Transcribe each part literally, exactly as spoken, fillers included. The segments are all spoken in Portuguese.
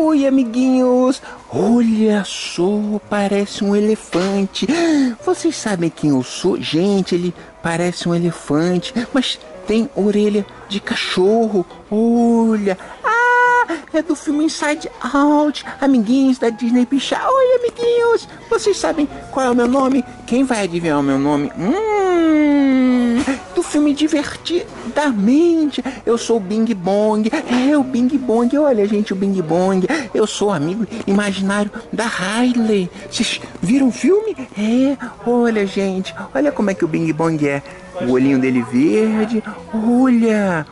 Oi, amiguinhos! Olha só, parece um elefante. Vocês sabem quem eu sou? Gente, ele parece um elefante, mas tem orelha de cachorro. Olha! Ah, é do filme Inside Out. Amiguinhos da Disney Pixar. Oi, amiguinhos! Vocês sabem qual é o meu nome? Quem vai adivinhar o meu nome? Hum... do filme Divertidamente. Eu sou o Bing Bong. É o Bing Bong. Olha, gente, o Bing Bong. Eu sou amigo imaginário da Riley. Vocês viram o filme? É. Olha, gente. Olha como é que o Bing Bong é. O olhinho dele verde. Olha.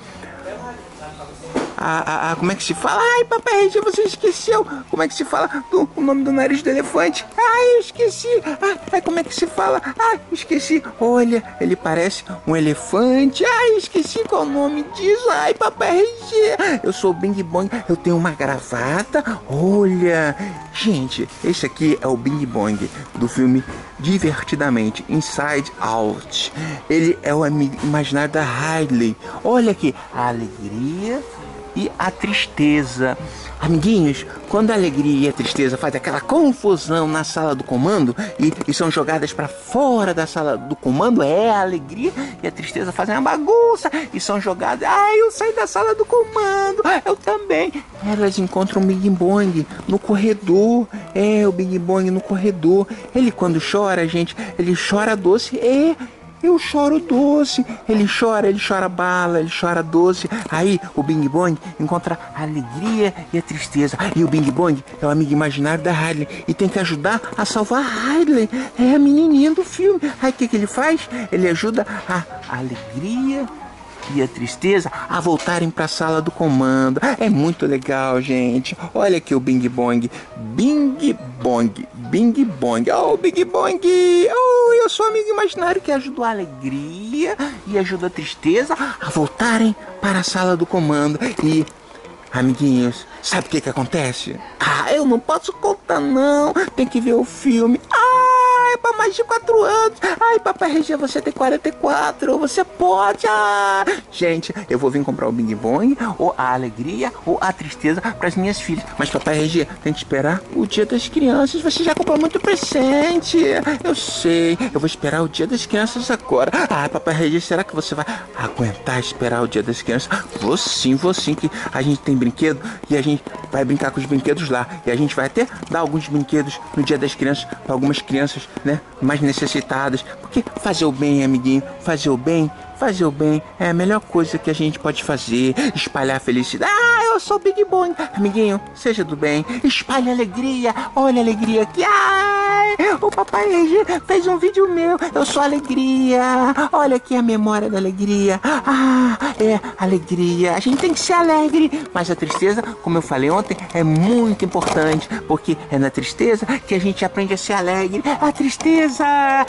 A, a, a, como é que se fala? Ai, Papai Regi, você esqueceu. Como é que se fala do, o nome do nariz do elefante? Ai, eu esqueci. Ai, como é que se fala? Ai, esqueci. Olha, ele parece um elefante. Ai, esqueci qual é o nome disso. Ai, Papai Regi. Eu sou o Bing Bong. Eu tenho uma gravata. Olha. Gente, esse aqui é o Bing Bong do filme Divertidamente, Inside Out. Ele é o amigo imaginário da Riley. Olha aqui, a alegria e a tristeza. Amiguinhos, quando a alegria e a tristeza fazem aquela confusão na sala do comando e, e são jogadas para fora da sala do comando, é a alegria e a tristeza fazem uma bagunça e são jogadas. Ai, eu saí da sala do comando, eu também. Elas encontram o Bing Bong no corredor. É, o Bing Bong no corredor. Ele quando chora, gente, ele chora doce. É. Eu choro doce. Ele chora, ele chora bala, ele chora doce. Aí o Bing Bong encontra a alegria e a tristeza. E o Bing Bong é o amigo imaginário da Riley e tem que ajudar a salvar a Riley. É a menininha do filme. Aí o que, que ele faz? Ele ajuda a alegria e a tristeza a voltarem para a sala do comando. É muito legal, gente. Olha aqui o Bing Bong. Bing Bong. Bing Bong. Oh, Bing Bong. Oh, eu sou amigo imaginário que ajuda a alegria e ajuda a tristeza a voltarem para a sala do comando. E, amiguinhos, sabe o que que acontece? Ah, eu não posso contar não. Tem que ver o filme. Ah, é para mais de quatro anos. Ai, Papai Regi, você tem quarenta e quatro. Você pode. Ah. Gente, eu vou vir comprar o Bing Bong, ou a alegria, ou a tristeza para as minhas filhas. Mas, Papai Regi, tem que esperar o dia das crianças. Você já comprou muito presente. Eu sei. Eu vou esperar o dia das crianças agora. Ah, Papai Regi, será que você vai aguentar esperar o dia das crianças? Vou sim, vou sim, que a gente tem brinquedo e a gente vai brincar com os brinquedos lá. E a gente vai até dar alguns brinquedos no dia das crianças para algumas crianças, né, mais necessitadas. Porque fazer o bem, amiguinho, fazer o bem, fazer o bem é a melhor coisa que a gente pode fazer. Espalhar a felicidade. Ah, eu sou o Bing Bong. Amiguinho, seja do bem. Espalhe alegria. Olha a alegria aqui. Ai, o Papai Regi fez um vídeo meu. Eu sou alegria. Olha aqui a memória da alegria. Ah, é alegria. A gente tem que ser alegre. Mas a tristeza, como eu falei ontem, é muito importante. Porque é na tristeza que a gente aprende a ser alegre. A tristeza.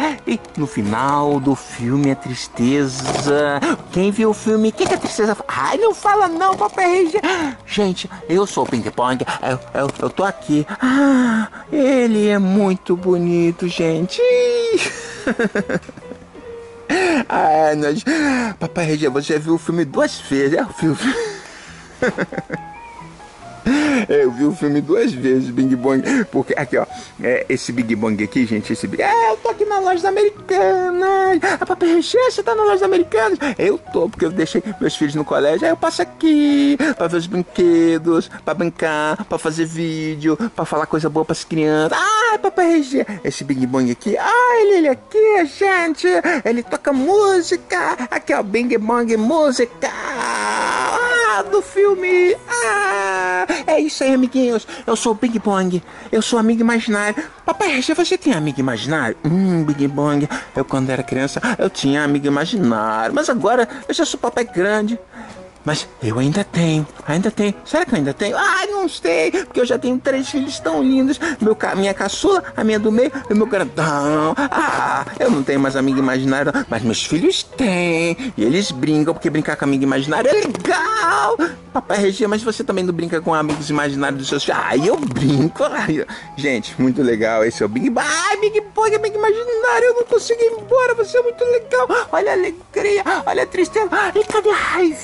E no final do filme, a tristeza. Quem viu o filme? O que, que a tristeza fala? Ai, não fala não, Papai Regi. Gente, eu sou o Ping Pong. Eu, eu, eu tô aqui. Ah, ele é muito bonito, gente. Ah, nós... Papai Regi, você viu o filme duas vezes. É o filme. Eu vi o filme duas vezes, Bing Bong. Porque, aqui ó, é, esse Bing Bong aqui, gente, esse Bing... É, eu tô aqui na loja Americanas. Ah, Papai Regi, você tá na loja Americanas? Eu tô, porque eu deixei meus filhos no colégio. Aí eu passo aqui pra ver os brinquedos, pra brincar, pra fazer vídeo, pra falar coisa boa pras crianças. Ah, Papai Regi, esse Bing Bong aqui. Ah, ele, ele aqui, gente. Ele toca música. Aqui ó, Bing Bong Música. Ah, do filme. Ah, é isso aí, amiguinhos. Eu sou o Bing Bong. Eu sou amigo imaginário. Papai Regi, você tem amigo imaginário? Hum, Bing Bong. Eu, quando era criança, eu tinha amigo imaginário. Mas agora, eu já sou papai grande. Mas eu ainda tenho, ainda tenho. Será que eu ainda tenho? Ah, não sei, porque eu já tenho três filhos tão lindos. Meu, minha caçula, a minha do meio e meu grandão. Ah, eu não tenho mais amigo imaginário, mas meus filhos têm. E eles brincam, porque brincar com amigo imaginário é legal. Papai Regi, mas você também não brinca com amigos imaginários dos seus filhos? Ah, eu brinco. Ai, gente, muito legal. Esse é o Big Bang. Ai, Big Bang, amigo imaginário. Eu não consigo ir embora, você é muito legal. Olha a alegria, olha a tristeza. E cadê a raivinha?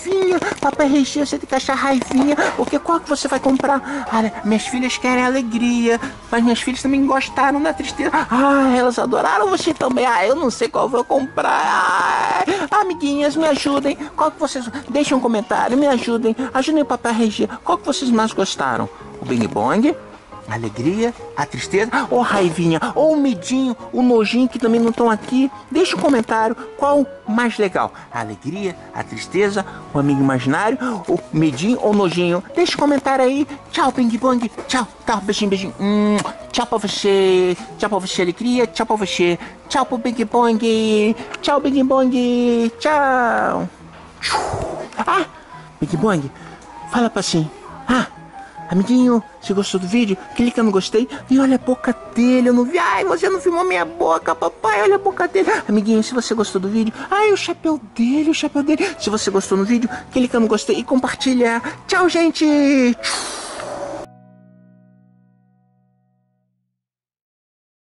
Papai Regia, você tem que achar raivinha. Porque qual que você vai comprar? Olha, minhas filhas querem alegria, mas minhas filhas também gostaram da tristeza. Ah, elas adoraram você também. Ah, eu não sei qual vou comprar. Ah, amiguinhas, me ajudem. Qual que vocês... Deixem um comentário, me ajudem. Ajudem o Papai Regia. Qual que vocês mais gostaram? O Bing Bong? A alegria, a tristeza, ou a raivinha, ou o medinho, o nojinho que também não estão aqui. Deixa um comentário, qual mais legal? A alegria, a tristeza, o amigo imaginário, o medinho ou o nojinho? Deixa um comentário aí. Tchau, Bing Bong. Tchau, tá, beijinho, beijinho. Hum, tchau pra você. Tchau pra você, alegria. Tchau pra você. Tchau pro Bing Bong. Tchau, Bing Bong. Tchau. Ah, Bing Bong, fala pra assim. Ah, amiguinho, se gostou do vídeo, clica no gostei e olha a boca dele, eu não vi. Ai, você não filmou minha boca, papai, olha a boca dele. Amiguinho, se você gostou do vídeo, ai, o chapéu dele, o chapéu dele. Se você gostou no vídeo, clica no gostei e compartilha. Tchau, gente.